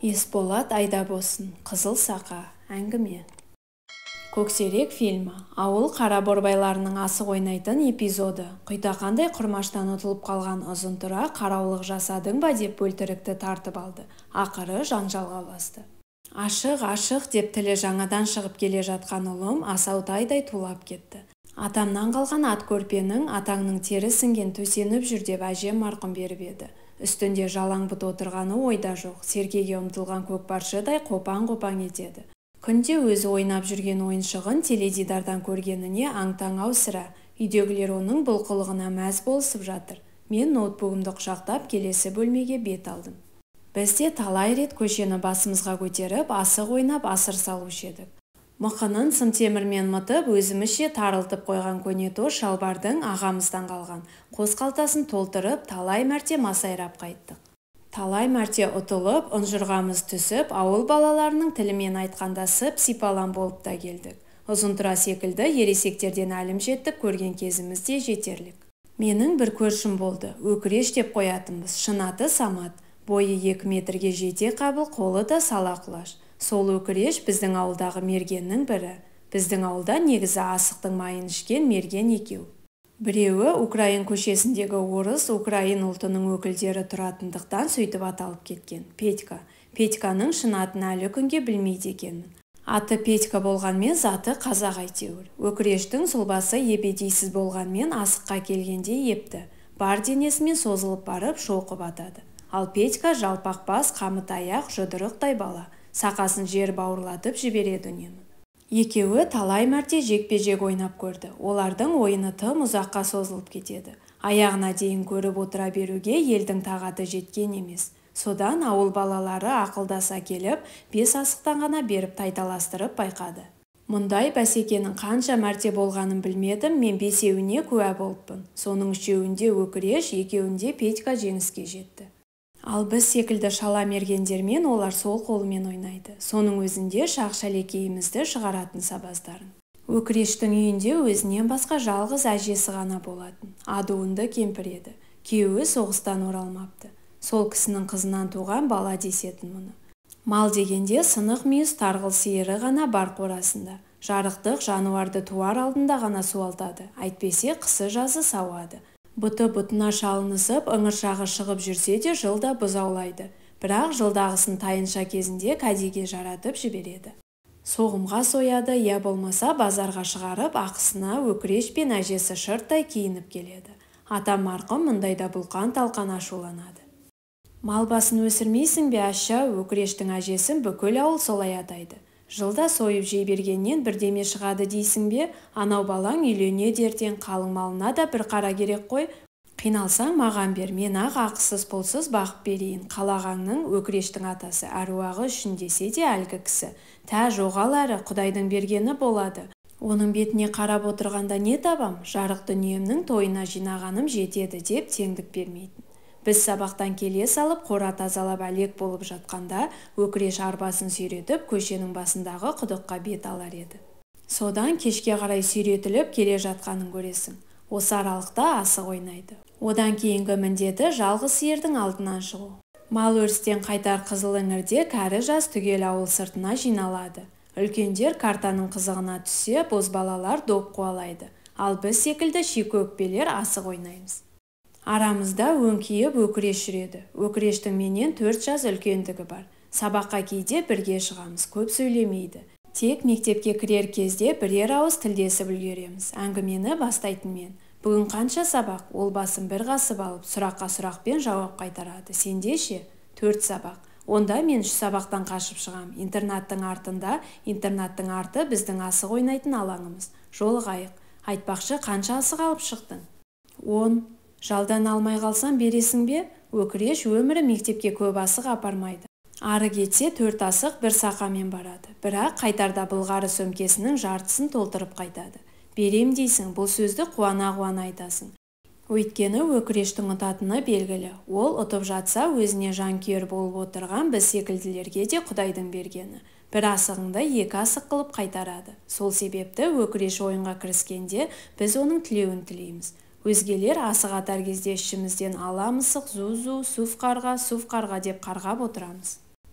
Есболат Айдабосын, Қызыл Сақа, әңгіме. Көксерек фильмі, ауыл қараборбайларының асық ойнайтын эпизоды. Құйтақандай құрмаштан ұтылып қалған ұзынтұра қараулық жасадың ба деп бөлтірікті тартып алды. Ақыры жанжалға ұласты. Ашық деп тілі жаңадан шығып келе жатқан ұлым асаутайдай тулап кетті. Атамнан қалған ат көрпенің атаңның тері сіңген төсеніп жүр деп әжем марқұм беріп еді. Үстінде жалаң бұт отырғаны ойда жоқ, серкеге ұмтылған көкпаршыдай қопаң-қопаң етеді. Күнде өзі ойнап жүрген ойыншығын теледидардан көргеніне аң-таң сірә. Үйдегілер оның бұл қылығына мәз болысып жатыр. Мен ноутбугымды құшақтап келесі бөлмеге бет алдым. Бізде талай рет көшені басымызға көтеріп, асық ойнап асыр салушы едік. Мықынын сымтемірмен мытып, өзімізше тарылтып қойған көнето шалбардың ағамыздан қалған. Қос қалтасын толтырып, талай мәрте масайрап қайттық. Талай мәрте ұтылып, ұнжырғамыз түсіп, ауыл балаларының тілімен айтқанда сып-сипалан болып та келдік. Ұзынтұра секілді ересектерден әлім жеттік көрген кезімізде жетерлік. Менің бір көршім болды, өкіреш деп қоятынбыз, шын аты Самат. Бойы 2 метрге жете қабыл, қолы да сала құлаш. Сол өкіреш біздің ауылдағы мергеннің бірі. Біздің ауылда негізі асықтың майын ішкен мерген екеу. Біреуі Украин көшесіндегі орыс, Украин ұлтының өкілдері тұратындықтан сөйтіп аталып кеткен. Петька. Петьканың шын атын әлі күнге білмейді екенмін. Аты Петька болғанмен заты қазақ әйтеуір. Өкірештің сұлбасы ебедейсіз болғанмен асыққа келгенде епті. Бар денесімен созылып барып шоқып атады. Ал Петька жалпақ бас, қамыт аяқ, жұдырықтай бала. Сақасын жер бауырлатып жібереді үнемі. Екеуі талай мәрте жекпе-жек ойнап көрді. Олардың ойыны тым ұзаққа созылып кетеді. Аяғына дейін көріп отыра беруге елдің тағаты жеткен емес. Содан ауыл балалары ақылдаса келіп, 5 асықтан ғана беріп тайталастырып байқады. Мұндай бәсекенің қанша мәрте болғанын білмедім, мен 5-еуіне куә болыппын. Соның 3-еуінде өкіреш, 2-еуінде Петька жеңіске жетті. Ал біз секілді шала мергендермен олар сол қолымен ойнайды. Соның өзінде шақ-шәлекейімізді шығаратын сабаздарын. Өкірештің үйінде өзінен басқа жалғыз әжесі ғана болатын. Адуынды кемпір еді. Күйеуі соғыстан оралмапты. Сол кісінің қызынан туған бала десетін мұны. Мал дегенде сынық мүйіз тарғыл сиыры ғана бар қорасында. Жарықтық жануарды туар алдында ғана суалтады. Әйтпесе қысы-жазы сауады. Бұты-бұтына шалынысып, ыңыршағы шығып жүрсе де жылда бұзаулайды. Бірақ жылдағысын тайынша кезінде кәдеге жаратып жібереді. Соғымға сояды, я болмаса базарға шығарып, ақысына өкіреш пен әжесі шырттай киініп келеді. Атам марқұм мұндайда бұлқан-талқан ашуланады. Мал басын өсірмейсің бе аша, өкірештің әжесін бүкіл ауыл солай атайды. Жылда сойып жей бергеннен бірдеме шығады дейсің бе, анау балаң үйлене дертен қалың малына да бір қара керек қой. Қиналсаң маған бер, мен ақысыз пұлсыз бақып берейін. Қалағаңның өкірештің атасы әруағы үшін десе де әлгі кісі. Тә жоғал әрі, Құдайдың бергені болады. Оның бетіне қарап отырғанда не табам? Жарық дүниемнің тойына жинағаным жетеді деп теңдік бермейтін. Біз сабақтан келе салып, қора тазалап әлек болып жатқанда, өкіреш арбасын сүйретіп, көшенің басындағы құдыққа бет алар еді. Содан кешке қарай сүйретіліп келе жатқанын көресің. Осы аралықта асық ойнайды. Одан кейінгі міндеті жалғыз сиырдың алдынан шығу. Мал өрістен қайтар қызыл іңірде кәрі жас түгел ауыл сыртына жиналады. Үлкендер картаның қызығына түссе, бозбалалар доп қуалайды. Ал біз секілді шикі-өкпелер асық ойнаймыз. Арамызда өңкейіп өкіреш жүреді. Өкірештің менен 4 жас үлкендігі бар. Сабаққа кейде бірге шығамыз, көп сөйлемейді. Тек мектепке кірер кезде бірер ауыз тілдесіп үлгереміз. Әңгімені бастайтын мен. Бүгін қанша сабақ? Ол басын бір қасып алып, сұраққа сұрақпен жауап қайтарады. Сенде ше? 4 сабақ. Онда мен 3 сабақтан қашып шығам. Интернаттың арты біздің асық ойнайтын алаңымыз. Жолығайық. Айтпақшы, қанша асық алып шықтың? 10. Жалдан алмай қалсам бересің бе? Өкіреш өмірі мектепке көп асық апармайды. Ары кетсе 4 асық бір сақамен барады. Бірақ қайтарда былғары сөмкесінің жартысын толтырып қайтады. Берем дейсің, бұл сөзді қуана-қуана айтасың. Өйткені өкірештің ұтатыны белгілі. Ол ұтып жатса өзіне жанкүйер болып отырған біз секілділерге де Құдайдың бергені. Бір асығыңды 2 асық қылып қайтарады. Сол себепті өкіреш ойынға кіріскенде біз оның тілеуін тілейміз. Өзгелер асық атар кезде ішімізден ала мысық, зу-зу, суф қарға деп қарғап отырамыз.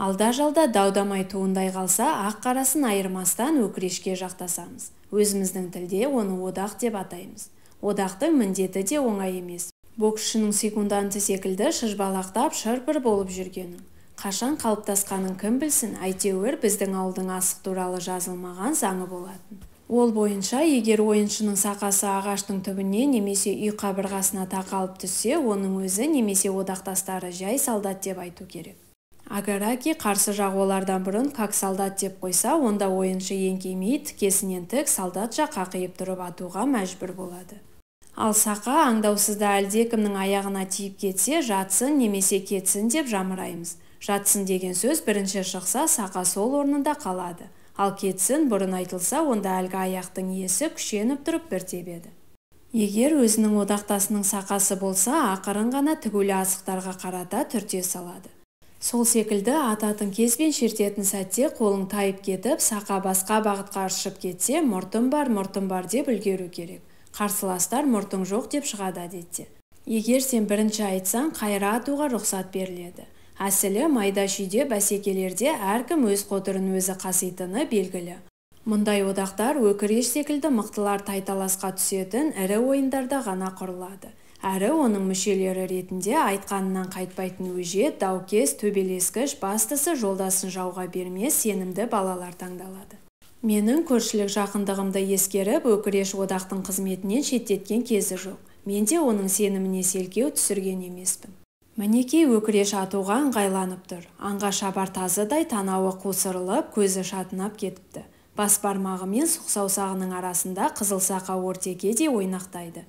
Алда-жалда дау-дамай туындай қалса, ақ-қарасын айырмастан өкірешке жақтасамыз. Өзіміздің тілде оны одақ деп атаймыз. Одақтың міндеті де оңай емес. Боксшының секунданты секілді шыжбалақтап шыр-пыр болып жүргенін. Қашан қалыптасқанын кім білсін, әйтеуір біздің ауылдың асық туралы жазылмаған заңы болатын. Ол бойынша, егер ойыншының сақасы ағаштың түбіне немесе үй қабырғасына тақалып түссе, оның өзі немесе одақтастары жай солдат деп айту керек. Агараки қарсы жақ олардан бұрын как солдат деп қойса, онда ойыншы еңкеймей тікесінен тік солдатша қақиып тұрып атуға мәжбүр болады. Ал сақа аңдаусызда әлдекімнің аяғына тиіп кетсе, жатсын немесе кетсін деп жамыраймыз. Жатсын деген сөз бірінші шықса, сақа сол орнында қалады. Ал кетсін бұрын айтылса, онда әлгі аяқтың иесі күшеніп тұрып бір тебеді. Егер өзінің одақтасының сақасы болса, ақырын ғана тігулі асықтарға қарата түрте салады. Сол секілді ататын кезбен шертетін сәтте қолың тайып кетіп, сақа басқа бағытқа ыршып кетсе, мұртым бар деп үлгеру керек. Қарсыластар мұртың жоқ деп шығады әдетте. Егер сен бірінші айтсаң, қайра атуға рұқсат беріледі. Әсілі майда шүйде бәсекелерде әркім өз қотырын өзі қаситыны белгілі. Мұндай одақтар өкіреш секілді мықтылар тайталасқа түсетін ірі ойындарда ғана құрылады. Әрі оның мүшелері ретінде айтқанынан қайтпайтын өжет, даукес, төбелескіш, бастысы жолдасын жауға бермес сенімді балалар таңдалады. Менің көршілік жақындығымды ескеріп, өкіреш одақтың қызметінен шеттеткен кезі жоқ. Мен де оның сеніміне селкеу түсірген емеспін. Мінекей өкіреш атуға ыңғайланып тұр. Аңға шабар тазыдай танауы қусырылып, көзі шатынап кетіпті. Бас бармағы мен сұқ саусағының арасында қызыл сақа ортеке де ойнақтайды.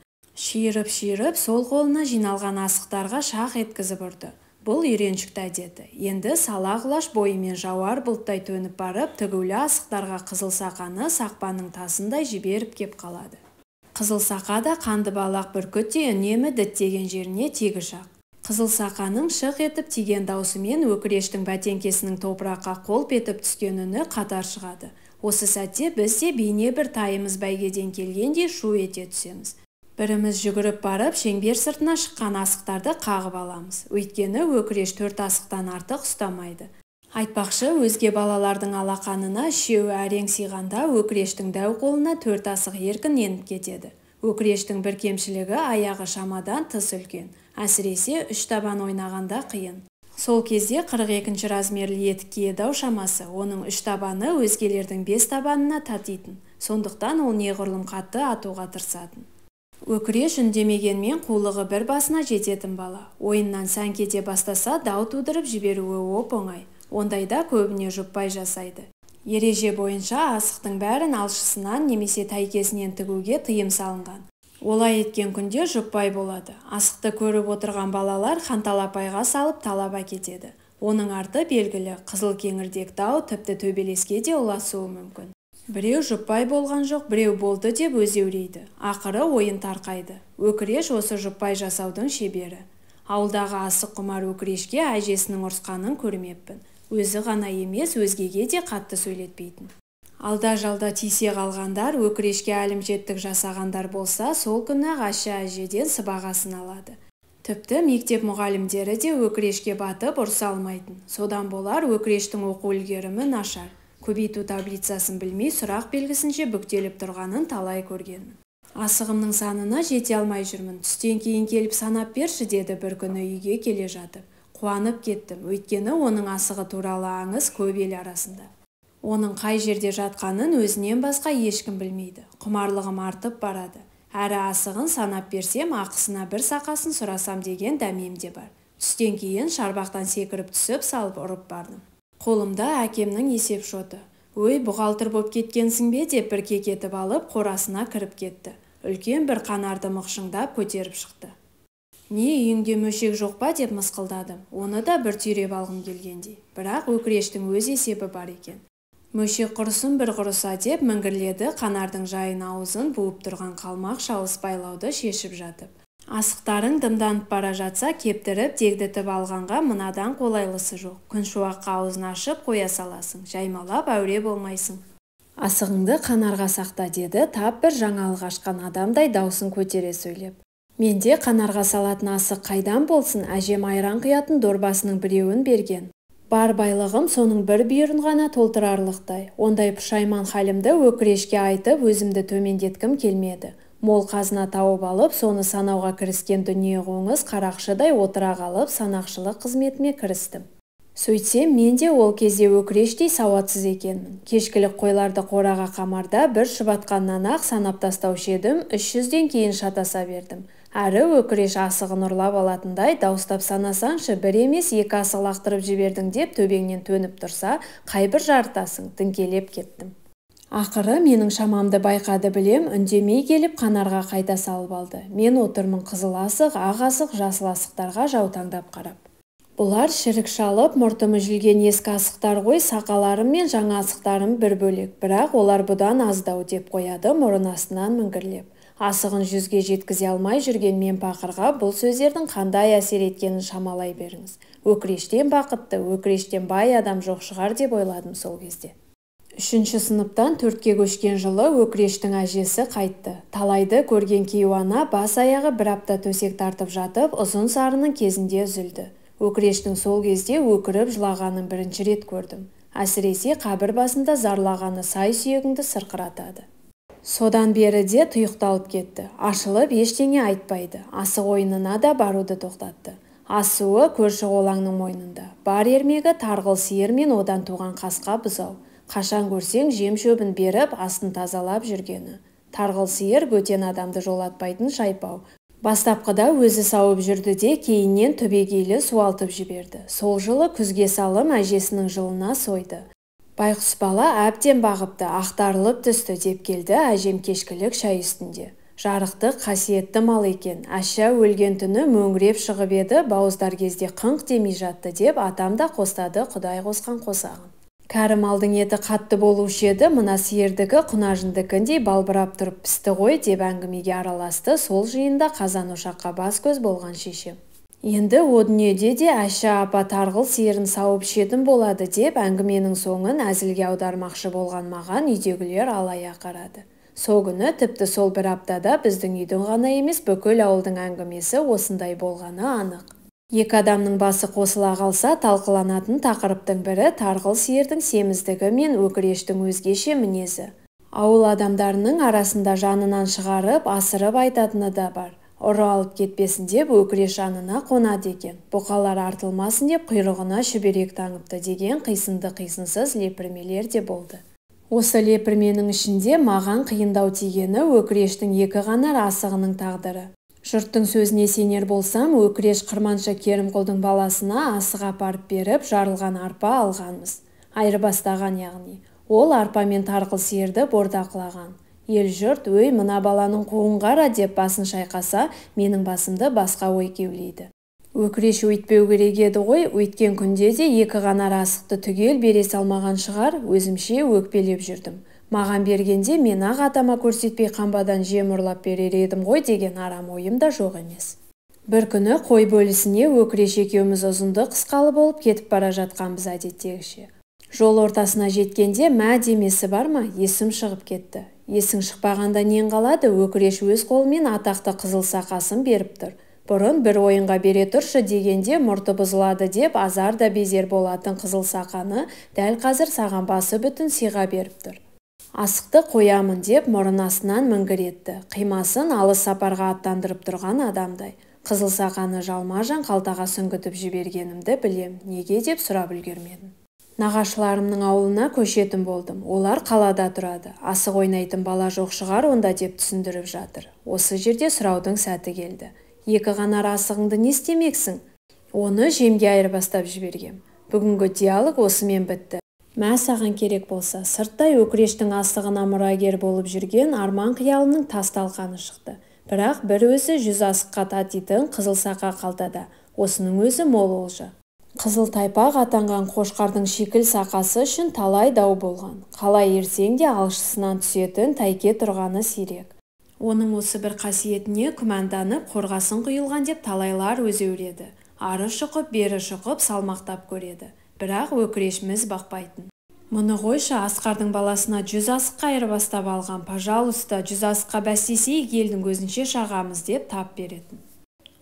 Шиырып, сол қолына жиналған асықтарға шақ еткізіп ұрды. Бұл үйреншікті әдеті. Енді сала құлаш бойымен жауар бұлттай төніп барып, тігулі асықтарға қызыл сақаны сақпаның тасындай жіберіп кеп қалады. Қызыл сақа да қанды балақ бүркітте үнемі діттеген жеріне тегі шақ. Қызыл сақаның шық етіп тиген даусымен өкірештің бәтеңкесінің топыраққа қолп етіп түскен үні қатар шығады. Осы сәтте біз де бейне бір тайымыз бәйгеден келгендей шу ете түсеміз. Біріміз жүгіріп барып, шеңбер сыртына шыққан асықтарды қағып аламыз. Өйткені өкіреш 4 асықтан артық ұстамайды. Айтпақшы, өзге балалардың алақанына үшеуі әрең сыйғанда өкірештің дәу қолына 4 асық еркін еніп кетеді. Өкірештің бір кемшілігі аяғы шамадан тыс үлкен. Әсіресе 3 табан ойнағанда қиын. Сол кезде 42-ші размерлі етік киеді шамасы. Оның 3 табаны өзгелердің 5 табанына татитын. Сондықтан ол неғұрлым қатты атуға тырысатын. Өкіреш үндемегенмен қулығы бір басына жететін бала. Ойыннан сән кете бастаса, дау тудырып жіберуі оп-оңай. Ондайда көбіне жұппай жасайды. Ереже бойынша асықтың бәрін алшысынан немесе тайкесінен тігуге тыйым салынған. Олай еткен күнде жұппай болады. Асықты көріп отырған балалар ханталапайға салып талап әкетеді. Оның арты белгілі, қызыл кеңірдек дау тіпті төбелеске де ұласуы мүмкін. Біреу жұппай болған жоқ, біреу болды деп өзеурейді. Ақыры ойын тарқайды. Өкіреш осы жұппай жасаудың шебері. Ауылдағы асық құмар өкірешке әжесінің ұрысқанын көрмеппін. Өзі ғана емес, өзгеге де қатты сөйлетпейтін. Алда-жалда тисе қалғандар, өкірешке әлімжеттік жасағандар болса, сол күні ғашы әжеден сыбағасын алады. Тіпті мектеп мұғалімдері де өкірешке батып ұрса алмайтын. Содан болар өкірештің оқу үлгерімі нашар. Көбейту таблицасын білмей сұрақ белгісінше бүктеліп тұрғанын талай көргенмін. Асығымның санына жете алмай жүрмін. Түстен кейін келіп санап берші деді бір күні үйге келе жатып. Қуанып кеттім, өйткені оның асығы туралы аңыз көп ел арасында. Оның қай жерде жатқанын өзінен басқа ешкім білмейді. Құмарлығым артып барады. Әрі асығын санап берсем, ақысына бір сақасын сұрасам деген дәмем де бар. Түстен кейін шарбақтан секіріп түсіп салып ұрып бардым. Қолымда әкемнің есеп шоты. Өй, бұғалтыр боп кеткенсің бе деп бір кекетіп алып, қорасына кіріп кетті. Үлкен бір қанарды мықшыңдап көтеріп шықты. Не, үйіңде мөшек жоқ па деп мысқылдадым. Оны да бір түйреп алғым келгендей. Бірақ өкірештің өз есебі бар екен. Мөшек құрысын бір құрыса деп мінгірледі, қанардың жайын аузын буып тұрған қалмақ шалыс байлауды шешіп жатып. Асықтарың дымданып бара жатса, кептіріп дегдітіп алғанға мынадан қолайлысы жоқ. Күншуаққа аузын ашып қоя саласың, жаймалап әуре болмайсың. Асығыңды қанарға сақта деді, тап бір жаңалық ашқан адамдай даусын көтере сөйлеп. Менде қанарға салатын асық қайдан болсын, әжем айран құятын дорбасының біреуін берген. Бар байлығым соның бір бүйірін ғана толтырарлықтай. Ондай пұшайман халімді өкірешке айтып, өзімді төмендеткім келмеді. Мол қазына тауып алып, соны санауға кіріскен дүние қоңыз қарақшыдай отыра қалып, санақшылық қызметіме кірістім. Сөйтсем, мен де ол кезде өкірештей сауатсыз екенмін. Кешкілік қойларды қораға қамарда бір шұбатқаннан ақ санап тастаушы едім, 300-ден кейін шатаса бердім. Әрі өкіреш асығын ұрлап алатындай дауыстап санасаншы, бір емес 2 асық лақтырып жібердің деп төбеңнен төніп тұрса, қайбір жартасың, діңкелеп кеттім. Ақыры менің шамамды байқады білем, үндемей келіп қанарға қайта салып алды. Мен отырмын қызыл асық, ақ асық, жасыл асықтарға жаутаңдап қарап. Бұлар шірік шалып, мұртымы жүрген ескі асықтар ғой, сақаларым мен жаңа асықтарым бір бөлек, бірақ олар бұдан аздау деп қояды мұрын астынан міңгірлеп. Асығын 100-ге жеткізе алмай жүрген мен пақырға бұл сөздердің қандай әсер еткенін шамалай беріңіз. Өкірештен бақытты, өкірештен бай адам жоқ шығар деп ойладым сол кезде. 3-ші сыныптан 4-ке көшкен жылы өкірештің әжесі қайтты. Талайды көрген кейуана бас аяғы бір апта төсек тартып жатып, ұзын сарының кезінде үзілді. Өкірештің сол кезде өкіріп жылағанын бірінші рет көрдім. Әсіресе қабір басында зарлағаны сай сүйегіңді сырқыратады. Содан бері де тұйықталып кетті. Ашылып ештеңе айтпайды. Асық ойынына да баруды тоқтатты. Асуы көрші қолаңның мойнында. Бар ермегі тарғыл сиыр мен одан туған қасқа бұзау. Қашан көрсең жем шөбін беріп, астын тазалап жүргені. Тарғыл сиыр бөтен адамды жолатпайтын шайпау. Бастапқыда өзі сауып жүрді де, кейіннен түбегейлі суалтып жіберді. Сол жылы күзге салым әжесінің жылына сойды. Байқұс бала әбден бағыпты, ақтарылып түсті деп келді әжем кешкілік шай үстінде. Жарықтық, қасиетті мал екен. Әшә өлген түні мөңіреп шығып еді, бауыздар кезде қыңқ демей жатты деп атам да қостады Құдай қосқан қосағын. Кәрі малдың еті қатты болушы еді, мына сиырдікі құнажындікіндей балбырап тұрып пісті ғой деп әңгімеге араласты сол жиында қазан ошаққа бас көз болған шешем. Енді о дүниеде де Әшә апа тарғыл сиырын сауып ішетін болады деп әңгіменің соңын әзілге аудармақшы болған маған үйдегілер алая қарады. Сол күні тіпті сол бір аптада біздің үйдің ғана емес бүкіл ауылдың әңгімесі осындай болғаны анық. 2 адамның басы қосыла қалса талқыланатын тақырыптың бірі тарғыл сиырдың семіздігі мен өкірештің өзгеше мінезі. Ауыл адамдарының арасында жанынан шығарып, асырып айтатыны да бар. Ұры алып кетпесін деп өкіреш жанына қонады екен. Бұқалар артылмасын деп құйрығына шүберек таңыпты деген қисынды-қисынсыз лепірмелер де болды. Осы лепірменің ішінде маған қиындау тигені өкірештің 2 ғана асығының тағдыры. Жұрттың сөзіне сенер болсам, өкіреш Қырманшы Керімқұлдың баласына асық апарып беріп, жарылған арпа алғанбыз. Айырбастаған яғни. Ол арпа мен тарғыл сиырды бордақылаған. Ел жұрт, өй мына баланың қуын қара деп басын шайқаса, менің басымды басқа ой кеулейді. Өкіреш өйтпеу керек еді ғой, өйткен күнде де 2 ғана асықты түгел бере салмаған шығар, өзімше өкпелеп жүрдім. Маған бергенде мен ақ атама көрсетпей қамбадан жем ұрлап берер едім ғой деген арам ойым да жоқ емес. Бір күні қой бөлісіне өкіреш екеуміз ұзынды қысқалы болып кетіп бара жатқанбыз әдеттегіше. Жол ортасына жеткенде мә демесі бар ма, есім шығып кетті. Есің шықпағанда нен қалады, өкіреш өз қолымен атақты қызыл сақасын беріп тұр. Бұрын бір ойынға бере тұршы дегенде мұрты бұзылады деп азар да безер болатын қызыл сақаны дәл қазір саған басы бүтін сыйға беріп тұр. Асықты қоямын деп мұрын астынан міңгіретті. Қимасын алыс сапарға аттандырып тұрған адамдай. Қызыл сақаны жалма-жан қалтаға сүңгітіп жібергенімді білем. Неге деп сұрап үлгермедім. Нағашыларымның ауылына көшетін болдым. Олар қалада тұрады. Асық ойнайтын бала жоқ шығар онда деп түсіндіріп жатыр. Осы жерде сұраудың сәті келді. 2 ғана асығыңды не істемексің? Оны жемге айырбастап жібергем. Бүгінгі диалог осымен бітті. Мә саған керек болса, сырттай өкірештің асығына мұрагер болып жүрген арман қиялының тас талқаны шықты. Бірақ бір өзі 100 асыққа татитын қызыл сақа қалтада. Осының өзі мол олжа. Қызыл тайпақ атанған қошқардың шикіл сақасы үшін талай дау болған. Қалай ерсең де алшысынан түсетін тайке тұрғаны сирек. Оның осы бір қасиетіне күмәнданып қорғасын құйылған деп талайлар өзеуреді. Ары шұқып, бері шұқып салмақтап көреді. Бірақ өкіреш міз бақпайтын. Мұны қойшы, Асқардың баласына 100 асыққа айырбастап алған, пожалуйста, 100 асыққа бәстесейік елдің көзінше шағамыз деп тап беретін.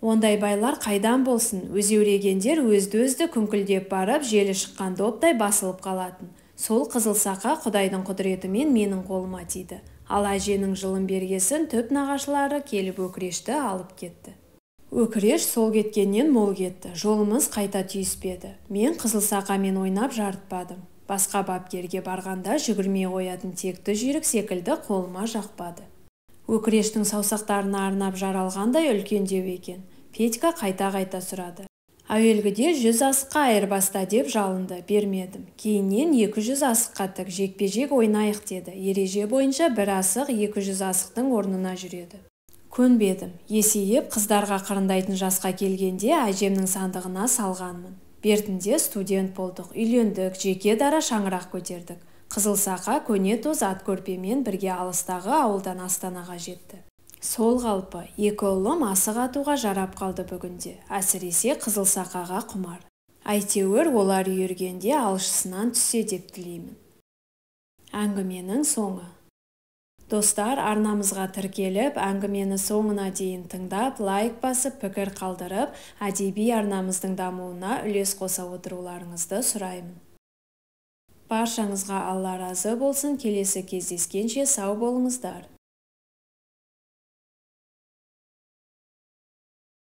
Ондай байлар қайдан болсын, өзеурегендер өзді-өзді күңкілдеп барып, желі шыққан доптай басылып қалатын. Сол қызыл сақа Құдайдың құдіретімен менің қолыма тиді. Ал әженің жылын бергесін түп нағашылары келіп өкірешті алып кетті. Өкіреш сол кеткеннен мол кетті, жолымыз қайта түйіспеді. Мен қызыл сақамен ойнап жарытпадым. Басқа бапкерге барғанда жүгірмей қоятын текті жүйрік секілді қолыма жақпады. Өкірештің саусақтарына арнап жаралғандай үлкендеу екен. Петька қайта-қайта сұрады. Әуелгіде 100 асыққа айырбаста деп жалынды, бермедім. Кейіннен 200 асыққа тік жекпе-жек ойнайық деді. Ереже бойынша бір асық 200 асықтың орнына жүреді. Көнбедім. Есейіп қыздарға қырындайтын жасқа келгенде әжемнің сандығына салғанмын. Бертінде студент болдық, үйлендік, жеке дара шаңырақ көтердік. Қызыл сақа көне тоз ат көрпемен бірге алыстағы ауылдан Астанаға жетті. Сол қалпы екі ұлым асық атуға жарап қалды бүгінде, әсіресе қызыл сақаға құмар. Әйтеуір олар үйіргенде алшысынан түссе деп тілеймін. Әңгіменің соңы. Достар, арнамызға тіркеліп, әңгімені соңына дейін тыңдап, лайк басып, пікір қалдырып, әдеби арнамыздың дамуына үлес қоса отыруларыңызды сұраймын. Баршаңызға Алла разы болсын, келесі кездескенше сау болыңыздар.